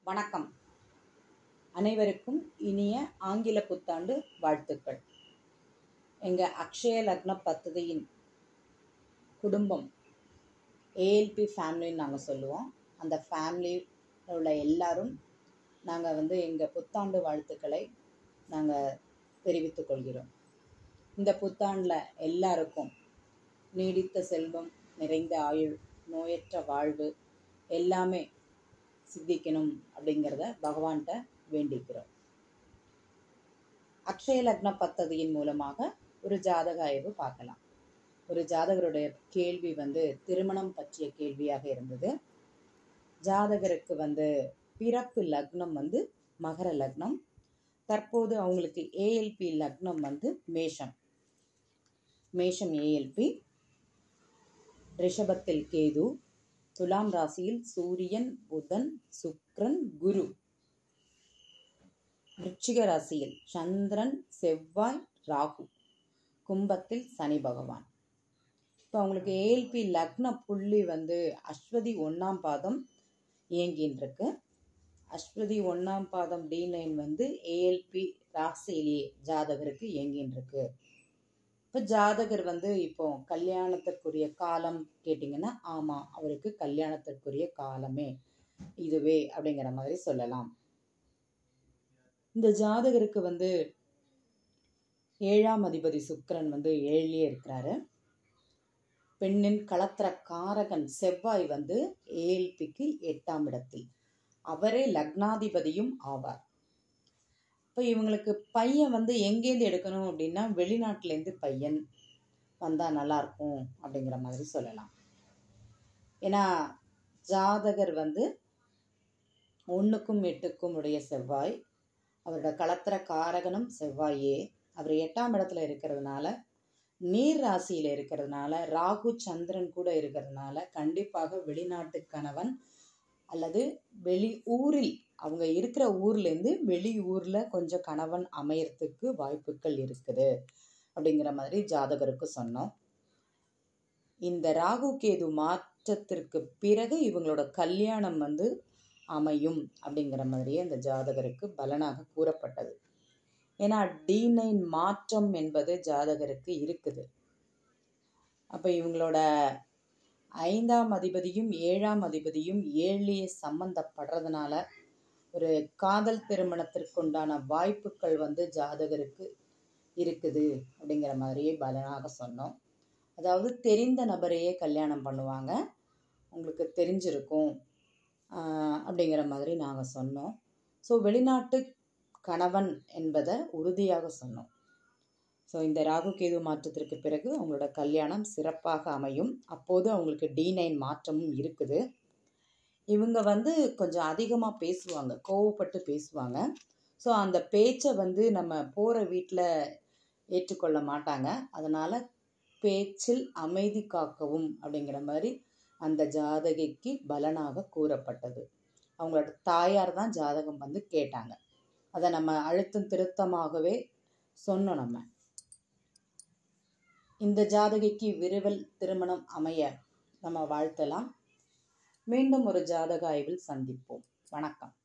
வணக்கம். அனைவருக்கும் இனிய ஆங்கில புத்தாண்டு வாழ்த்துக்கள். எங்கள் அக்ஷய லக்ன பദ്ധதியின் குடும்பம் ஏஎல்பி ஃபேமிலின்னு நாங்கள் சொல்லுவோம். அந்த ஃபேமிலியில் உள்ள எல்லாரும் நாங்கள் எங்கள் புத்தாண்டு வாழ்த்துக்களை நாங்கள் தெரிவித்துக் கொள்கிறோம். இந்த புத்தாண்டில் எல்லாருக்கும் நீடித்த செல்வம், நிறைந்த ஆயுள், நோயற்ற வாழ்வு எல்லாமே சித்திக்கணும் அப்படிங்கிறத பகவான்கிட்ட வேண்டிக்கிறோம். அக்ஷய லக்ன பദ്ധதியின் மூலமாக ஒரு ஜாதக ஆய்வு பார்க்கலாம். ஒரு ஜாதகருடைய கேள்வி திருமணம் பற்றிய கேள்வியாக இருந்தது. ஜாதகருக்கு பிறப்பு லக்னம் மகர லக்னம். தற்போது அவங்களுக்கு ஏஎல்பி லக்னம் மேஷம். மேஷம் ஏஎல்பி. ரிஷபத்தில் கேது, துலாம் ராசியில் சூரியன், புதன், சுக்கிரன், குரு. விருச்சிக ராசியில் சந்திரன், செவ்வாய், ராகு. கும்பத்தில் சனி பகவான். இப்போ அவங்களுக்கு ஏஎல்பி லக்ன புள்ளி அஸ்வதி 1ஆம் பாதம் இயங்கின்றிருக்கு. அஸ்வதி 1ஆம் பாதம் D9 ஏஎல்பி ராசியிலேயே ஜாதகருக்கு இயங்கின்றிருக்கு. இப்போ ஜாதகர் இப்போ கல்யாணத்திற்குரிய காலம் கேட்டிங்கன்னா, ஆமாம், அவருக்கு கல்யாணத்திற்குரிய காலமே இதுவே அப்படிங்கிற மாதிரி சொல்லலாம். இந்த ஜாதகருக்கு 7ஆம் அதிபதி சுக்கிரன் 7லேயே இருக்கிறாரு. பெண்ணின் களத்திர காரகன் செவ்வாய் ஏஎல்பிக்கு 8ஆம் இடத்தில், அவரே லக்னாதிபதியும் ஆவார். இப்போ இவங்களுக்கு பையன் எங்கேருந்து எடுக்கணும் அப்படின்னா, வெளிநாட்டிலேருந்து பையன் வந்தால் நல்லாயிருக்கும் அப்படிங்கிற மாதிரி சொல்லலாம். ஏன்னா ஜாதகர் 1க்கும் 8க்கும் உடைய செவ்வாய், அவரோட களத்திர காரகனும் செவ்வாயே. அவர் 8ஆம் இடத்துல இருக்கிறதுனால, நீர் ராசியில் இருக்கிறதுனால, ராகு சந்திரன் கூட இருக்கிறதுனால கண்டிப்பாக வெளிநாட்டு கணவன் அல்லது வெளி ஊரில், அவங்க இருக்கிற ஊர்லேருந்து வெளி ஊரில் கொஞ்சம் கணவன் அமையறதுக்கு வாய்ப்புகள் இருக்குது அப்படிங்கிற மாதிரி ஜாதகருக்கு சொன்னோம். இந்த ராகு கேது மாற்றத்திற்கு பிறகு இவங்களோட கல்யாணம் அமையும் அப்படிங்கிற மாதிரியே அந்த ஜாதகருக்கு பலனாக கூறப்பட்டது. ஏன்னா D9 மாற்றம் என்பது ஜாதகருக்கு இருக்குது. அப்போ இவங்களோட 5ஆம் அதிபதியும் 7ஆம் அதிபதியும் 7லேயே சம்பந்தப்படுறதுனால ஒரு காதல் திருமணத்திற்குண்டான வாய்ப்புகள் ஜாதகருக்கு இருக்குது அப்படிங்கிற மாதிரியே பலனாக சொன்னோம். அதாவது தெரிந்த நபரையே கல்யாணம் பண்ணுவாங்க, உங்களுக்கு தெரிஞ்சிருக்கும் அப்படிங்கிற மாதிரி நாங்கள் சொன்னோம். ஸோ வெளிநாட்டு கணவன் என்பதை உறுதியாக சொன்னோம். ஸோ இந்த ராகு கேது மாற்றத்திற்கு பிறகு அவங்களோட கல்யாணம் சிறப்பாக அமையும். அப்போது அவங்களுக்கு D9 மாற்றமும் இருக்குது. இவங்க கொஞ்சம் அதிகமாக பேசுவாங்க, கோவப்பட்டு பேசுவாங்க. ஸோ அந்த பேச்சை நம்ம போகிற வீட்டில் ஏற்றுக்கொள்ள மாட்டாங்க. அதனால் பேச்சில் அமைதி காக்கவும் அப்படிங்கிற மாதிரி அந்த ஜாதகிக்கு பலனாக கூறப்பட்டது. அவங்களோட தாயார் தான் ஜாதகம் கேட்டாங்க. அதை நம்ம அழுத்தம் திருத்தமாகவே சொன்னோம். நம்ம இந்த ஜாதகிக்கு விரைவில் திருமணம் அமைய நம்ம வாழ்த்தலாம். மீண்டும் ஒரு ஜாதக ஆய்வில் சந்திப்போம். வணக்கம்.